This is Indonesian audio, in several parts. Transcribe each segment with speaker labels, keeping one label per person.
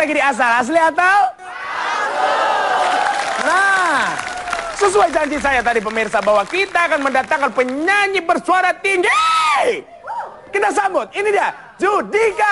Speaker 1: negeri asal, asli atau? Nah, sesuai janji saya tadi pemirsa bahwa kita akan mendatangkan penyanyi bersuara tinggi. Kita sambut, ini dia, Judika.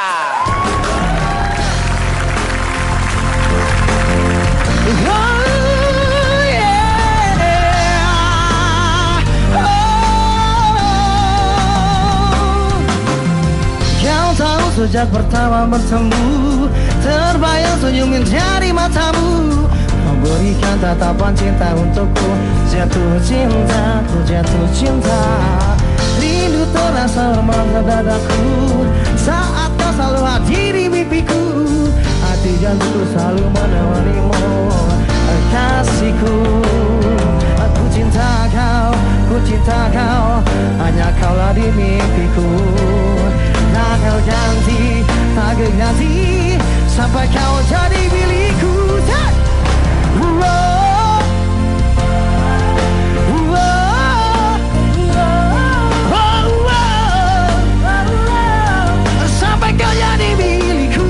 Speaker 2: Sejak pertama bertemu, terbayang senyumin dari matamu. Memberikan tatapan cinta untukku. Jatuh cinta, ku jatuh cinta. Rindu terasa memeluk dadaku saat kau selalu hadir di mimpiku. Hati jantungku selalu menemanimu, kasihku. Aku cinta kau, ku cinta kau. Hanya kaulah di mimpiku. Tak ganti, tak ganti sampai kau jadi milikku. Sampai kau jadi milikku.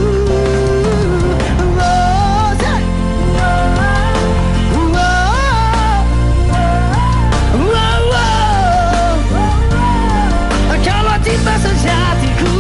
Speaker 2: Kalau cinta sejatiku.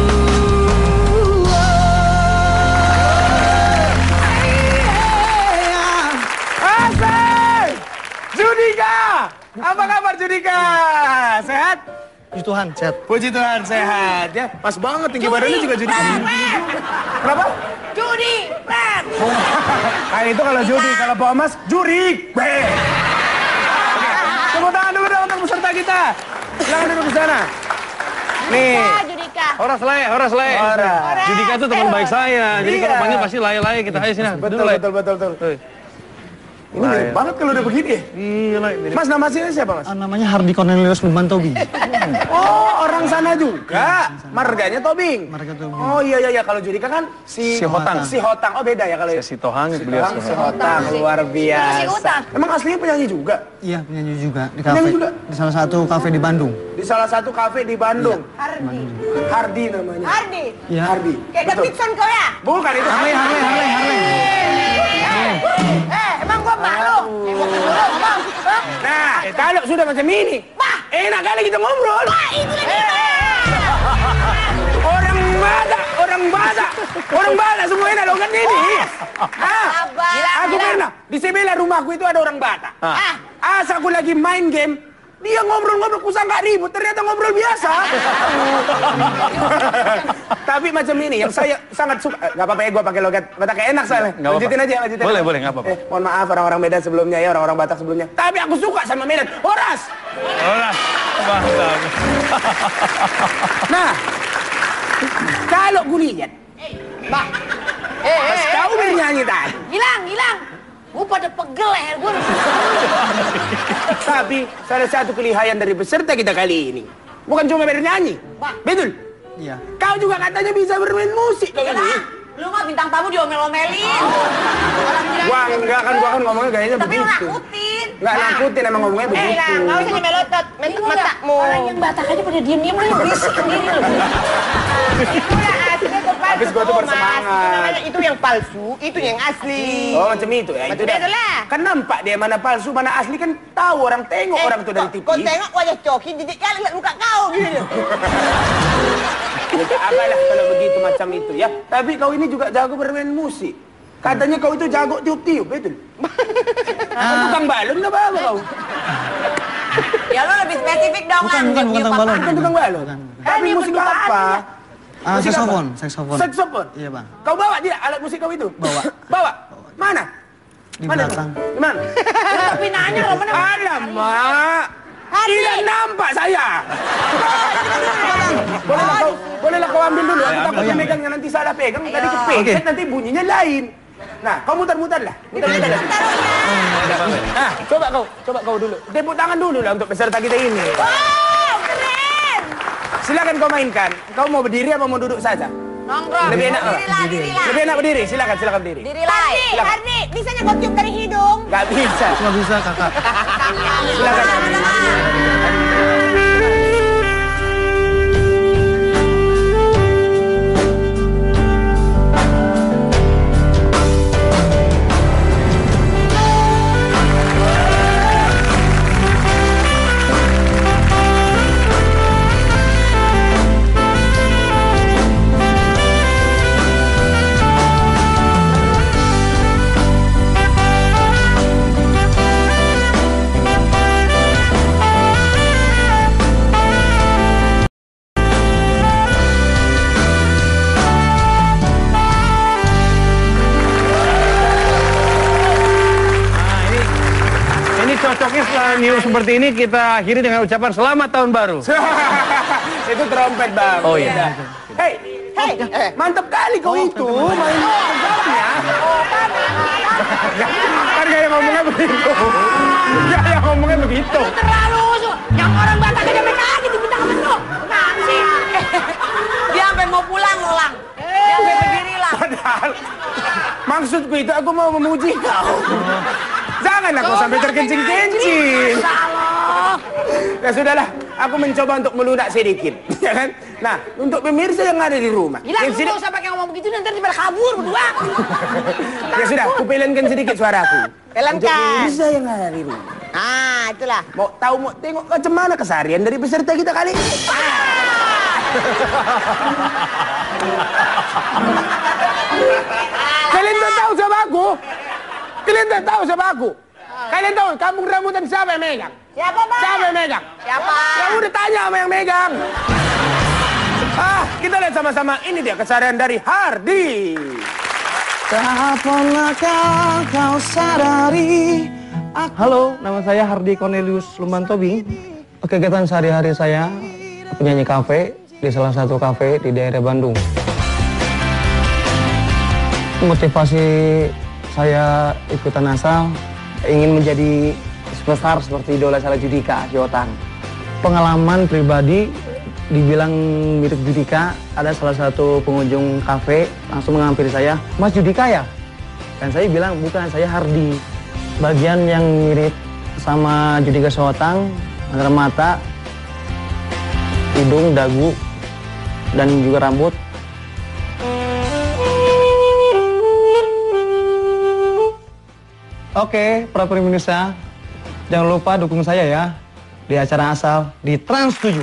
Speaker 1: Apa kabar Judika? Sehat?
Speaker 2: Puji Tuhan, sehat.
Speaker 1: Puji Tuhan, sehat ya. Pas banget tinggi badannya juga Judika. Kenapa?
Speaker 3: Judi, Bang.
Speaker 1: Nah itu kalau Judi, kalau Pak Mas, Jurik. Tepuk tangan dulu dong untuk peserta kita. Silakan duduk di sana. Nih.
Speaker 3: Judika.
Speaker 4: Horas Lai. Judika itu teman baik saya. Jadi kalau panggil pasti Lai kita aja sini.
Speaker 1: Betul. Ini mirip banget kalau udah begini.
Speaker 4: Iya, Lai.
Speaker 1: Mas, nama aslinya siapa, Mas?
Speaker 2: Namanya Hardi Cornelius Mantobi.
Speaker 1: Oh, orang sana juga. Marganya Tobing.
Speaker 2: Marga Tobing.
Speaker 1: Oh iya. Kalau Judika kan si Hotang. Oh beda ya kalau
Speaker 4: Si Tohang, beliau
Speaker 1: si Hotang. Luar biasa. Emang aslinya penyanyi juga?
Speaker 2: Iya, penyanyi juga di kafe.
Speaker 1: juga?
Speaker 2: Di salah satu kafe di Bandung.
Speaker 1: Di salah satu kafe di Bandung. Hardi namanya.
Speaker 3: Hardi.
Speaker 2: Iya.
Speaker 1: Hardi.
Speaker 3: Kayak Davidson kau ya?
Speaker 1: Bukan itu.
Speaker 2: Harley.
Speaker 3: Emang gua malu. Emosi dulu ngomong.
Speaker 1: Nah, kalau sudah macam ini, enak kali kita ngobrol.
Speaker 3: Itu kan
Speaker 1: Orang Batak semua enak logat ini. Aku
Speaker 3: Gila.
Speaker 1: pernah di sebelah rumahku itu ada orang Batak. Asa aku lagi main game, dia ngobrol-ngobrol, kusangka ribut, ternyata ngobrol biasa. Tapi macam ini yang saya sangat suka. Gak apa-apa ya gue pakai logat Batak, enak soalnya. Lanjutin aja.
Speaker 4: Boleh, gak apa-apa.
Speaker 1: Mohon maaf orang-orang Medan sebelumnya ya, orang-orang Batak sebelumnya. Tapi aku suka sama Medan. Horas.
Speaker 4: Mantap.
Speaker 1: Nah, kalau gue lihat, pas kau bernyanyi tadi.
Speaker 3: Hilang. Gua pada pegel leher gua.
Speaker 1: Tapi salah satu kelihayan dari peserta kita kali ini bukan cuma bernyanyi, betul?
Speaker 2: Iya.
Speaker 1: Kau juga katanya bisa bermain musik kau ini.
Speaker 3: Lu mah bintang tamu diomel-omelin.
Speaker 1: Gua kan ngomongnya gayanya
Speaker 3: Tapi lu
Speaker 1: begitu.
Speaker 3: nakutin.
Speaker 1: Nggak nakutin, emang ngomongnya begitu.
Speaker 3: Nggak usah nyemelotot matamu. Orang yang Batak aja pada diem-diem lu berisik sendiri lu.
Speaker 1: Habis gua tuh bersemangat.
Speaker 3: Itu yang palsu, itu yang asli.
Speaker 1: Oh macam itu ya, itu dah.
Speaker 3: Itulah.
Speaker 1: Kan nampak dia mana palsu, mana asli kan tahu orang tengok orang tuh dari TV.
Speaker 3: Kau tengok wajah Coki, jadi kali lihat muka kau gitu.
Speaker 1: Apalah kalau begitu macam itu ya. Tapi kau ini juga jago bermain musik. Katanya kau itu jago tiup-tiup, betul? Tukang balon nggak apa kau?
Speaker 3: Ya lo lebih spesifik dong.
Speaker 2: Bukan tukang balon.
Speaker 1: Bukan tukang balon. Tapi musik apa? Musik
Speaker 2: Saksofon. Iya, Bang.
Speaker 1: Kau bawa dia alat musik kau itu? Bawa. Mana?
Speaker 2: Di belakang.
Speaker 1: Di mana?
Speaker 3: Tapi nanya lo mana?
Speaker 1: Alamak. Tidak nampak saya. Bolehlah kau ambil dulu. Aku takutnya megangnya nanti salah pegang. Tadi kepencet nanti bunyinya lain. Nah, kau muter-muter lah. Muter-muter lah. Nah, coba kau dulu. Tepuk tangan dulu lah untuk peserta kita ini.
Speaker 3: Wow, keren.
Speaker 1: Silakan kau mainkan. Kau mau berdiri apa mau duduk saja?
Speaker 3: Nongkrong.
Speaker 1: Lebih enak.
Speaker 3: Dirilah.
Speaker 1: Lebih enak berdiri. Silakan berdiri.
Speaker 3: Dirilah. Hardi, bisanya kau cium dari hidung.
Speaker 1: Gak bisa.
Speaker 2: Nggak bisa, Kakak.
Speaker 1: Silakan.
Speaker 4: untuk seperti ini kita akhiri dengan ucapan selamat tahun baru.
Speaker 1: Itu trompet, Bang.
Speaker 4: Oh iya.
Speaker 1: Hei, mantap kali kau itu. Main programnya. Kan kayak ngomongnya begitu. Kayak ngomongnya begitu.
Speaker 3: Terlalu yang orang Batak aja mereka aja diminta ke menu. Kenapa sih? Dia sampai mau pulang, Lang. Dia sampai berdiri, Lang.
Speaker 1: Padahal maksudku itu aku mau memuji kau. Jangan aku sampai terkencing-kencing. Ya sudahlah, aku mencoba untuk melunak sedikit, ya kan? Nah, untuk pemirsa yang ada di rumah.
Speaker 3: Gila, lu gak usah pakai ngomong begitu, nanti pada kabur berdua.
Speaker 1: Ya sudah, aku pelankan sedikit suaraku.
Speaker 3: Pelankan.
Speaker 1: Untuk pemirsa yang ada di rumah.
Speaker 3: Ah, itulah.
Speaker 1: Mau tahu, mau tengok macam mana keseharian dari peserta kita kali ini? Kalian tak tahu siapa aku? Kalian tak tahu siapa aku? Kalian tahu kampung rambutan siapa yang megang?
Speaker 3: Siapa, Bang?
Speaker 1: Siapa yang megang?
Speaker 3: Siapa?
Speaker 1: Ya udah tanya sama yang megang. Kita lihat sama-sama. Ini dia keseharian dari Hardi.
Speaker 2: Tak pernahkah kau sadari? Halo, nama saya Hardi Cornelius Lumbantobing. Kegiatan sehari-hari saya penyanyi kafe di salah satu kafe di daerah Bandung. Motivasi saya ikutan asal ingin menjadi superstar seperti idola saya Judika Syihotang. Pengalaman pribadi dibilang mirip Judika, ada salah satu pengunjung kafe langsung menghampiri saya, "Mas Judika ya?" Dan saya bilang, "Bukan, saya Hardi." Bagian yang mirip sama Judika Syihotang antara mata, hidung, dagu, dan juga rambut. Oke, para pemirsa, jangan lupa dukung saya ya di acara Asal di Trans 7.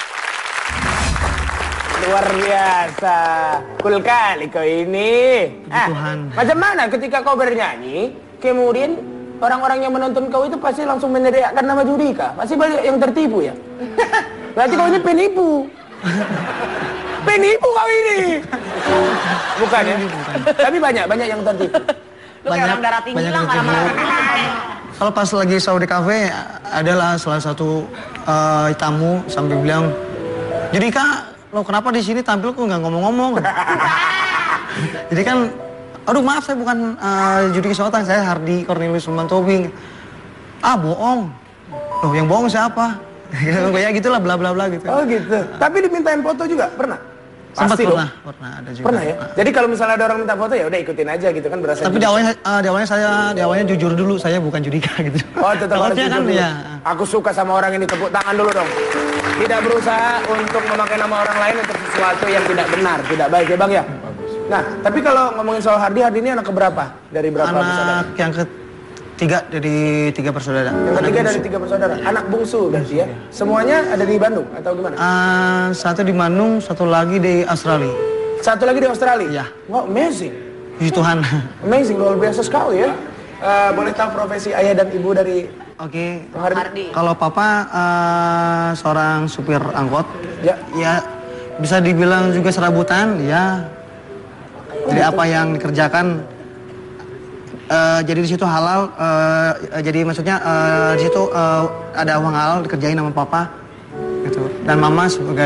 Speaker 1: Luar biasa. Cool kali kau ini.
Speaker 2: Tuhan.
Speaker 1: Macam mana ketika kau bernyanyi, kemudian orang-orang yang menonton kau itu pasti langsung meneriakkan nama Judika. Pasti banyak yang tertipu ya? Berarti kau ini penipu. Penipu kau ini. Bukan ya? Tapi banyak yang tertipu.
Speaker 3: Lu kayak orang darah tinggi lah, marah-marah.
Speaker 2: Kalau pas lagi show di kafe, adalah salah satu tamu sambil bilang, "Judika, lo kenapa di sini tampil kok nggak ngomong-ngomong?" Jadi kan, aduh maaf saya bukan Judika Syihotang, saya Hardi Cornelius Lumbantobing. Ah bohong. Loh yang bohong siapa? Kayak gitulah bla bla bla gitu.
Speaker 1: Oh gitu. Tapi dimintain foto juga pernah?
Speaker 2: Sempat
Speaker 1: Pasti
Speaker 2: pernah,
Speaker 1: loh.
Speaker 2: pernah ada juga.
Speaker 1: Pernah ya? Jadi kalau misalnya ada orang minta foto ya udah ikutin aja gitu kan berasa.
Speaker 2: Tapi di awalnya jujur dulu, saya bukan Judika gitu.
Speaker 1: Oh tetap harus
Speaker 2: Takutnya
Speaker 1: jujur dulu.
Speaker 2: ya.
Speaker 1: Aku suka sama orang ini, tepuk tangan dulu dong. Tidak berusaha untuk memakai nama orang lain untuk sesuatu yang tidak benar, tidak baik ya Bang ya? Nah, tapi kalau ngomongin soal Hardi ini anak keberapa? Dari berapa bersaudara?
Speaker 2: Anak yang ketiga dari 3 bersaudara.
Speaker 1: Yang ketiga dari 3 bersaudara. Anak bungsu berarti ya? Semuanya ada di Bandung atau gimana?
Speaker 2: Satu di Bandung, satu lagi di Australia.
Speaker 1: Satu lagi di Australia?
Speaker 2: Iya.
Speaker 1: Wow, amazing.
Speaker 2: Puji Tuhan.
Speaker 1: Amazing, luar biasa sekali ya. Boleh tahu profesi ayah dan ibu dari
Speaker 2: Oke.
Speaker 1: Hardi?
Speaker 2: Kalau papa seorang supir angkot.
Speaker 1: Ya.
Speaker 2: Ya bisa dibilang juga serabutan, ya. Jadi apa yang dikerjakan jadi di situ halal, jadi maksudnya di situ ada uang halal dikerjain sama papa gitu. Dan mama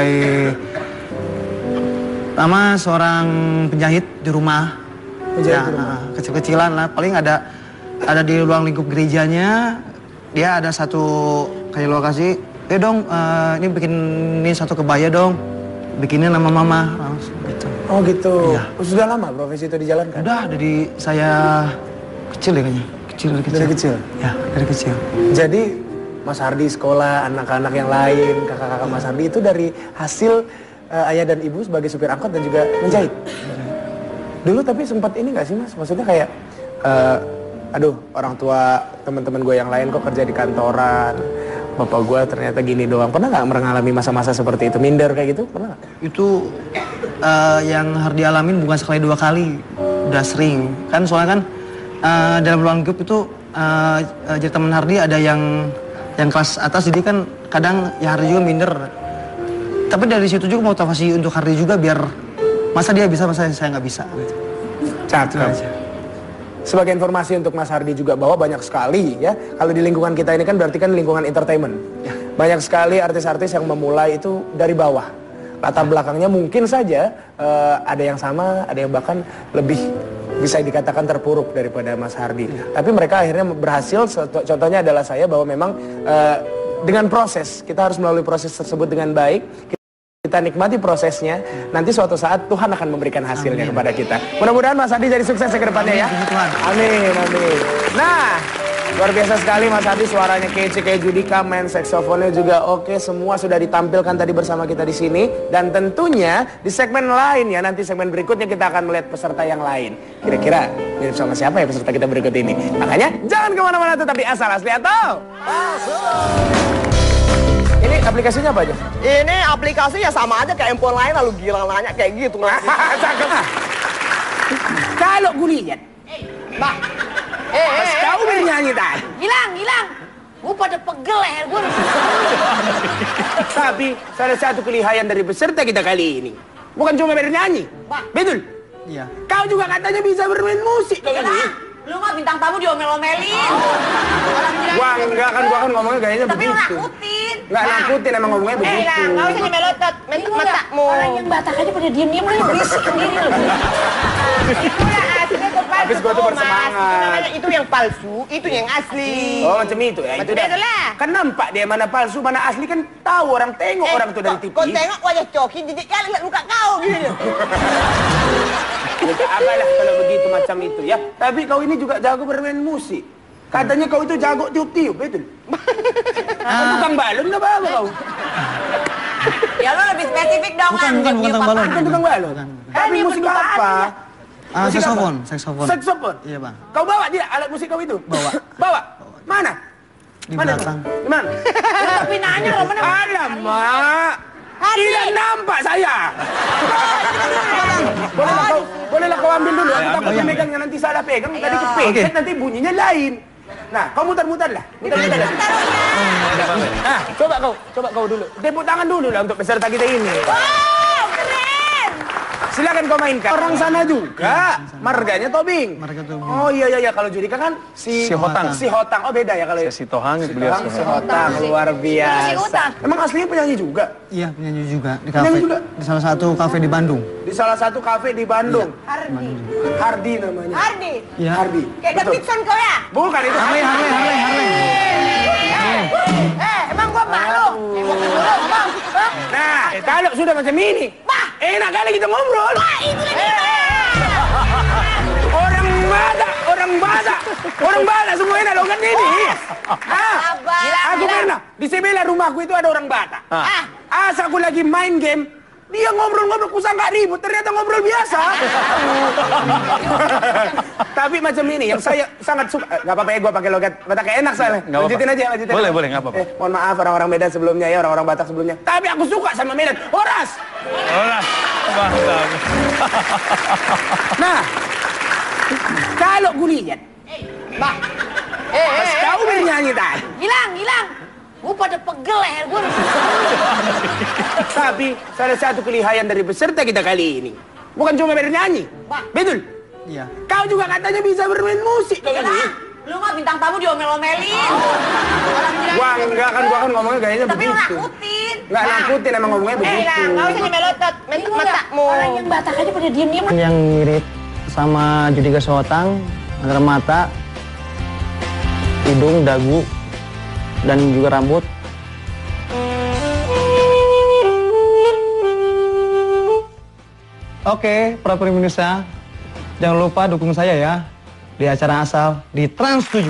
Speaker 2: seorang penjahit di rumah.
Speaker 1: Penjahit
Speaker 2: Ya,
Speaker 1: di rumah.
Speaker 2: kecil-kecilan lah, paling ada di ruang lingkup gerejanya. Dia ada satu kayak lokasi, dong ini bikinin satu kebaya dong, bikinin nama mama langsung gitu.
Speaker 1: Oh gitu.
Speaker 2: Iya.
Speaker 1: Oh, sudah lama profesi itu dijalankan?
Speaker 2: Udah dari saya kecil ya kayaknya. Dari kecil. Ya, dari kecil.
Speaker 1: Jadi Mas Hardi sekolah, anak-anak yang lain, kakak-kakak Mas Hardi itu dari hasil ayah dan ibu sebagai supir angkot dan juga menjahit. Dulu tapi sempat ini nggak sih Mas? Maksudnya kayak, aduh orang tua teman-teman gue yang lain kok kerja di kantoran, bapak gue ternyata gini doang. Pernah nggak mengalami masa-masa seperti itu? Minder kayak gitu? Pernah nggak?
Speaker 2: Itu yang Hardi alamin bukan sekali 2 kali, udah sering. Kan soalnya kan dalam ruang grup itu jadi teman Hardi ada yang kelas atas, jadi kan kadang ya Hardi juga minder. Tapi dari situ juga motivasi untuk Hardi juga biar masa dia bisa, masa saya nggak bisa. Gitu.
Speaker 1: Cakep. Sebagai informasi untuk Mas Hardi juga bahwa banyak sekali ya, kalau di lingkungan kita ini kan berarti kan lingkungan entertainment. Banyak sekali artis-artis yang memulai itu dari bawah. Latar belakangnya mungkin saja ada yang sama, ada yang bahkan lebih bisa dikatakan terpuruk daripada Mas Hardi. Tapi mereka akhirnya berhasil, contohnya adalah saya, bahwa memang dengan proses, kita harus melalui proses tersebut dengan baik. Kita nikmati prosesnya, nanti suatu saat Tuhan akan memberikan hasilnya kepada kita. Mudah-mudahan Mas Hardi jadi sukses ke depannya ya. Amin, amin. Nah, luar biasa sekali Mas Hardi, suaranya kece kayak Judika, main saksofonnya juga oke, semua sudah ditampilkan tadi bersama kita di sini. Dan tentunya di segmen lain ya, nanti segmen berikutnya kita akan melihat peserta yang lain. Kira-kira mirip sama siapa ya peserta kita berikut ini? Makanya jangan kemana-mana, tetap di Asal Asli atau Palsu. Ini aplikasinya apa aja?
Speaker 5: Ini aplikasi ya sama aja kayak handphone lain, lalu gila nanya kayak gitu.
Speaker 1: Kalau gue lihat,
Speaker 5: Mbak,
Speaker 1: pas kau bernyanyi tadi,
Speaker 3: Gilang. Gue pada pegel leher gue.
Speaker 1: tapi salah satu kelihayan dari peserta kita kali ini bukan cuma bernyanyi, betul?
Speaker 2: Iya.
Speaker 1: Kau juga katanya bisa bermain musik kau ini.
Speaker 3: Lu mah bintang tamu diomel-omelin.
Speaker 1: Gua enggak kan, gua kan ngomongnya kayaknya
Speaker 3: Tapi lu
Speaker 1: begitu.
Speaker 3: nakutin.
Speaker 1: Enggak nakutin, emang ngomongnya begitu.
Speaker 5: nggak usah nyemelotot, matamu.
Speaker 3: Orang yang Batak aja pada diem-diem lu berisik sendiri lu.
Speaker 1: Habis gua tuh bersemangat.
Speaker 5: Itu yang palsu, itu yang asli.
Speaker 1: Oh macam itu ya, itu
Speaker 5: Macam itu lah.
Speaker 1: Kan nampak dia mana palsu, mana asli, kan tahu orang tengok orang tuh dari TV.
Speaker 5: Kau tengok wajah Coki, jadi kali lihat muka kau gitu.
Speaker 1: Apalah kalau begitu macam itu ya. Tapi kau ini juga jago bermain musik. Katanya kau itu jago tiup-tiup, betul? Tukang balon nggak apa kau?
Speaker 3: Ya lu lebih spesifik dong.
Speaker 2: Bukan tukang balon.
Speaker 1: Bukan tukang balon. Tapi musik apa? Musik
Speaker 2: Saksofon,
Speaker 1: apa?
Speaker 2: saksofon.
Speaker 1: Saksofon?
Speaker 2: Iya, Bang.
Speaker 1: Kau bawa dia alat musik kau itu?
Speaker 2: Bawa.
Speaker 1: Bawa? Mana?
Speaker 2: Di
Speaker 1: Mana?
Speaker 2: belakang.
Speaker 1: Di mana?
Speaker 3: Tapi nanya lo mana?
Speaker 1: Alamak! Tidak nampak saya. Bolehlah kau ambil dulu. Aku takutnya megangnya nanti salah pegang. Tadi kepencet nanti bunyinya lain. Nah, kau muter-muter lah. Muter-muter lah. Nah, coba kau dulu. Tepuk tangan dulu lah untuk peserta kita ini.
Speaker 3: Wow, keren.
Speaker 1: Silakan kau mainkan. Orang sana juga. Marganya Tobing.
Speaker 2: Marga Tobing.
Speaker 1: Oh iya. Kalau Judika kan
Speaker 4: Si Hotang.
Speaker 1: Si Hotang. Oh beda ya kalau
Speaker 4: Si Tohang, beliau
Speaker 1: Si Hotang. Luar biasa. Emang aslinya penyanyi juga?
Speaker 2: Iya, penyanyi juga di
Speaker 1: Penyanyi
Speaker 2: kafe.
Speaker 1: juga?
Speaker 2: Di salah satu kafe di Bandung.
Speaker 1: Di salah satu kafe di Bandung. Hardi namanya.
Speaker 3: Hardi.
Speaker 2: Iya.
Speaker 1: Hardi.
Speaker 3: Kayak
Speaker 1: Betul.
Speaker 3: Davidson kau ya?
Speaker 1: Bukan itu.
Speaker 2: Harley.
Speaker 3: Emang gua malu. Ngomong dulu ngomong.
Speaker 1: Nah, kalau sudah macam ini, enak kali kita ngobrol. Orang Batak semua enak loh kan ini. Aku pernah di sebelah rumahku itu ada orang Batak. Asa aku lagi main game, dia ngobrol-ngobrol, kusangka ribut, ternyata ngobrol biasa. Tapi macam ini yang saya sangat suka. Gak apa-apa ya, gue pakai logat Batak enak soalnya.
Speaker 4: Nggak apa-apa.
Speaker 1: Lanjutin aja.
Speaker 4: Boleh, nggak apa-apa.
Speaker 1: Mohon maaf orang-orang Medan sebelumnya ya, orang-orang Batak sebelumnya. Tapi aku suka sama Medan. Horas.
Speaker 4: Mantap.
Speaker 1: Nah, kalau gue lihat, pas kau bernyanyi tadi,
Speaker 3: Gilang. Gue pada pegel leher gue.
Speaker 1: tapi salah satu kelihayan dari peserta kita kali ini bukan cuma bernyanyi, betul?
Speaker 2: Iya.
Speaker 1: Kau juga katanya bisa bermain musik kau ini.
Speaker 3: Lu mah bintang tamu diomel-omelin.
Speaker 1: Gua kan ngomongnya kayaknya
Speaker 3: Tapi lu
Speaker 1: begitu.
Speaker 3: nakutin.
Speaker 1: Nggak nakutin, emang ngomongnya begitu.
Speaker 5: Nggak usah nyemelotot, matamu.
Speaker 3: Orang yang Batak aja pada diem-diem.
Speaker 2: Yang mirip sama Judika Sotang antara mata, hidung, dagu, dan juga rambut. Oke, para pemirsa, jangan lupa dukung saya ya di acara Asal di Trans 7.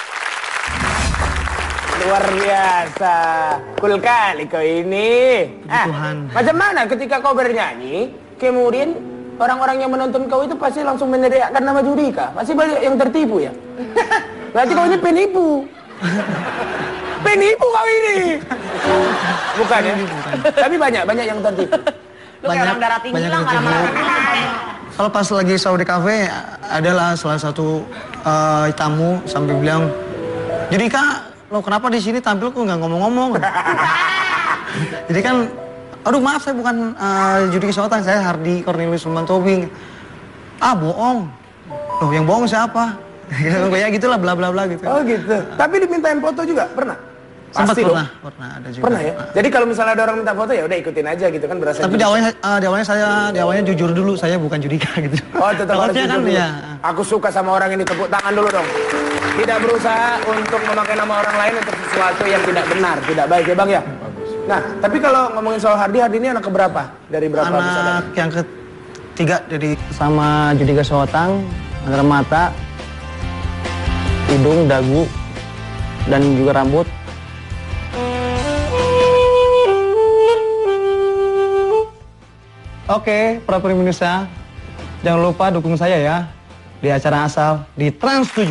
Speaker 1: Luar biasa, cool kali kau ini.
Speaker 2: Tuhan.
Speaker 1: Macam mana ketika kau bernyanyi, kemudian orang-orang yang menonton kau itu pasti langsung meneriakkan nama Judika. Pasti banyak yang tertipu ya. Berarti kau ini penipu. Penipu kau ini. Bukan ya? Tapi banyak yang tertipu.
Speaker 3: Lu kayak orang darah tinggi lah marah-marah.
Speaker 2: Kalau pas lagi show di kafe, adalah salah satu tamu sampai bilang, Judika, lo kenapa di sini tampil kok nggak ngomong-ngomong? Jadi kan, aduh maaf saya bukan Judika Sotang, saya Hardi Cornelius Tobing. Ah bohong, Loh, yang bohong siapa? Ya gitulah bla bla bla gitu.
Speaker 1: Oh gitu. Tapi dimintain foto juga pernah?
Speaker 2: Sempat
Speaker 1: Pasti
Speaker 2: pernah,
Speaker 1: dong.
Speaker 2: pernah ada juga.
Speaker 1: Pernah ya? Jadi kalau misalnya ada orang minta foto ya udah ikutin aja gitu kan berasa.
Speaker 2: Tapi di awalnya jujur dulu, saya bukan judika gitu.
Speaker 1: Oh tetap harus
Speaker 2: Takutnya
Speaker 1: jujur dulu.
Speaker 2: ya.
Speaker 1: Aku suka sama orang ini, tepuk tangan dulu dong. Tidak berusaha untuk memakai nama orang lain untuk sesuatu yang tidak benar, tidak baik ya bang ya? Nah, tapi kalau ngomongin soal Hardi ini anak keberapa? Dari berapa besar?
Speaker 2: Anak yang ketiga jadi sama Judika Sewotang, antara mata, hidung, dagu, dan juga rambut. Oke, para pemirsa, jangan lupa dukung saya ya di acara Asal di Trans 7.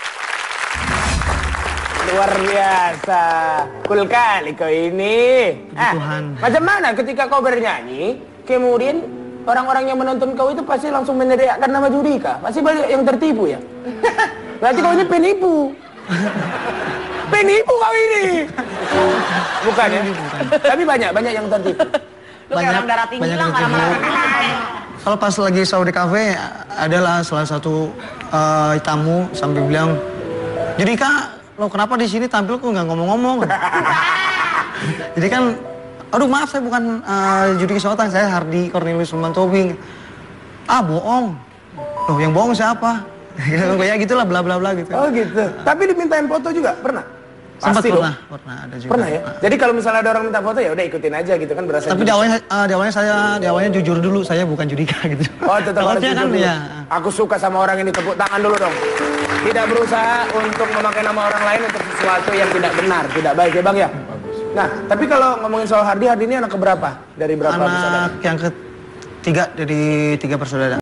Speaker 1: Luar biasa, cool kali kau ini.
Speaker 2: Tuhan.
Speaker 1: Macam mana ketika kau bernyanyi, kemudian orang-orang yang menonton kau itu pasti langsung meneriakkan nama Judika. Pasti banyak yang tertipu ya. Berarti kau ini penipu. Penipu kau ini. Bukan ya? Tapi banyak yang tertipu.
Speaker 3: Lu kayak orang darah tinggi lah marah-marah.
Speaker 2: Kalau pas lagi show di kafe, adalah salah satu tamu sampai bilang, Judika, lo kenapa di sini tampil kok nggak ngomong-ngomong? Jadi kan, aduh maaf saya bukan Judika Sewotang, saya Hardi Cornelius Lumantobing. Ah bohong. Loh yang bohong siapa? Ya gitulah bla bla bla gitu.
Speaker 1: Oh gitu. Tapi dimintain foto juga pernah?
Speaker 2: Sempat
Speaker 1: Pasti
Speaker 2: pernah,
Speaker 1: dong.
Speaker 2: pernah ada juga.
Speaker 1: Pernah ya? Jadi kalau misalnya ada orang minta foto ya udah ikutin aja gitu kan berasa.
Speaker 2: Tapi di awalnya jujur dulu, saya bukan Judika gitu.
Speaker 1: Oh tetap harus
Speaker 2: Takutnya
Speaker 1: jujur dulu.
Speaker 2: ya.
Speaker 1: Aku suka sama orang ini, tepuk tangan dulu dong. Tidak berusaha untuk memakai nama orang lain untuk sesuatu yang tidak benar, tidak baik ya bang ya? Nah, tapi kalau ngomongin soal Hardi ini anak keberapa? Dari berapa besar?
Speaker 2: Anak yang ketiga dari 3 bersaudara.